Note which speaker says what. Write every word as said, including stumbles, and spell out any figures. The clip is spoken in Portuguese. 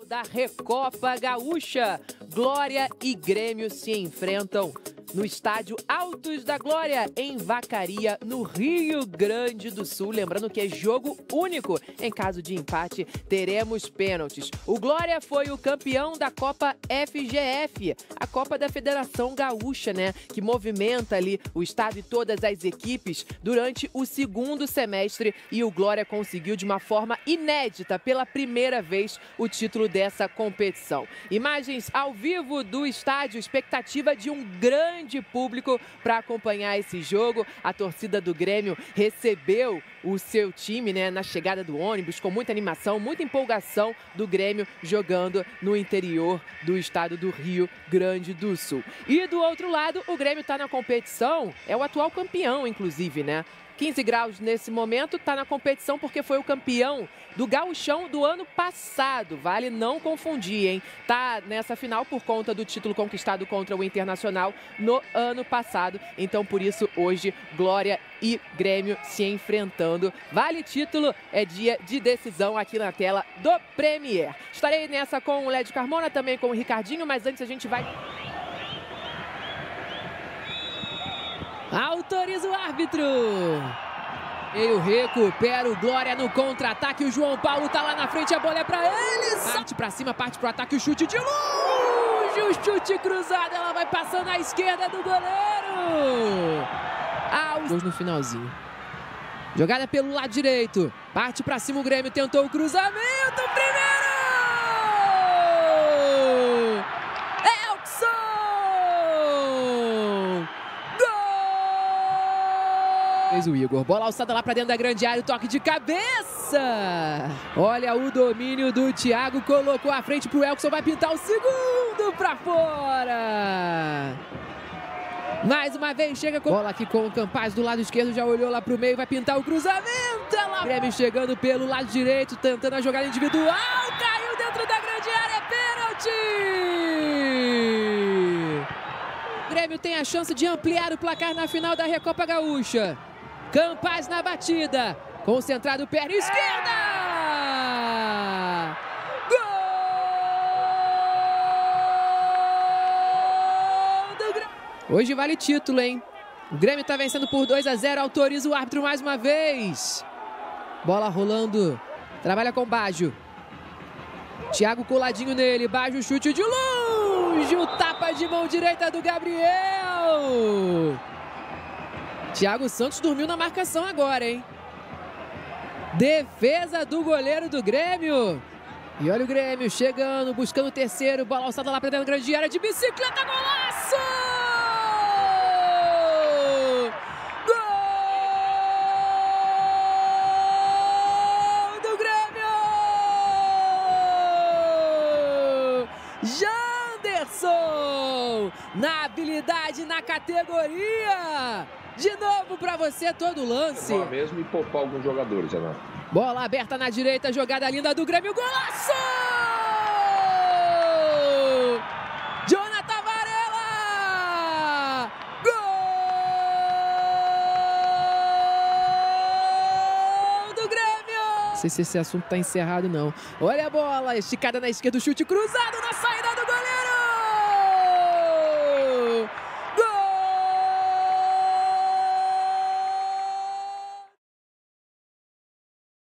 Speaker 1: da Recopa Gaúcha. Glória e Grêmio se enfrentam no estádio Altos da Glória, em Vacaria, no Rio Grande do Sul. Lembrando que é jogo único. Em caso de empate, teremos pênaltis. O Glória foi o campeão da Copa F G F, a Copa da Federação Gaúcha, né? Que movimenta ali o estado e todas as equipes durante o segundo semestre. E o Glória conseguiu de uma forma inédita, pela primeira vez, o título dessa competição. Imagens ao vivo do estádio, expectativa de um grande de público para acompanhar esse jogo. A torcida do Grêmio recebeu o seu time, né, na chegada do ônibus, com muita animação, muita empolgação do Grêmio jogando no interior do estado do Rio Grande do Sul. E do outro lado, o Grêmio está na competição, é o atual campeão, inclusive, né? quinze graus nesse momento, está na competição porque foi o campeão do Gauchão do ano passado. Vale não confundir, hein? Tá nessa final por conta do título conquistado contra o Internacional no ano passado. Então, por isso, hoje, Glória e Grêmio se enfrentando. Vale título, é dia de decisão aqui na tela do Premier. Estarei nessa com o Lédio Carmona, também com o Ricardinho, mas antes a gente vai... Autoriza o árbitro. Eu recupero o Glória no contra-ataque. O João Paulo tá lá na frente, a bola é pra ele. Parte pra cima, parte pro ataque, o chute de longe. O chute cruzado, ela vai passando à esquerda do goleiro. Aos... no finalzinho. Jogada pelo lado direito. Parte pra cima o Grêmio, tentou o cruzamento. Primeiro! Fez o Igor, bola alçada lá pra dentro da grande área, o toque de cabeça. Olha o domínio do Thiago, colocou a frente pro Elkson, vai pintar o segundo pra fora. Mais uma vez chega com bola aqui com o Campaz do lado esquerdo, já olhou lá pro meio, vai pintar o cruzamento. Lá. Grêmio chegando pelo lado direito, tentando a jogada individual, caiu dentro da grande área, é pênalti. O Grêmio tem a chance de ampliar o placar na final da Recopa Gaúcha. Campaz na batida, concentrado, perna esquerda! Gol do Grêmio! Hoje vale título, hein? O Grêmio tá vencendo por dois a zero, autoriza o árbitro mais uma vez. Bola rolando, trabalha com Baggio. Thiago coladinho nele, Baggio, chute de longe, o tapa de mão direita do Gabriel. Thiago Santos dormiu na marcação agora, hein? Defesa do goleiro do Grêmio. E olha o Grêmio chegando, buscando o terceiro. Bola alçada lá pra dentro da grande área de bicicleta. Golaço! Gol do Grêmio! Janderson! Na habilidade, na categoria. De novo pra você todo o lance.
Speaker 2: Bola mesmo e poupar alguns jogadores, Renato.
Speaker 1: Bola aberta na direita, jogada linda do Grêmio, golaço! Jonathan Varela! Gol do Grêmio! Não sei se esse assunto tá encerrado, não. Olha a bola, esticada na esquerda, o chute cruzado na saída do goleiro!